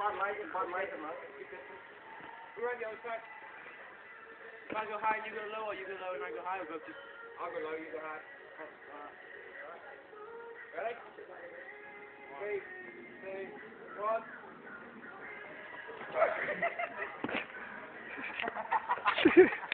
We're on the other side. If I go high and you go low, or you go low and I go high, we'll go just... I'll go low, you go high. Ready? 3, 2, 1.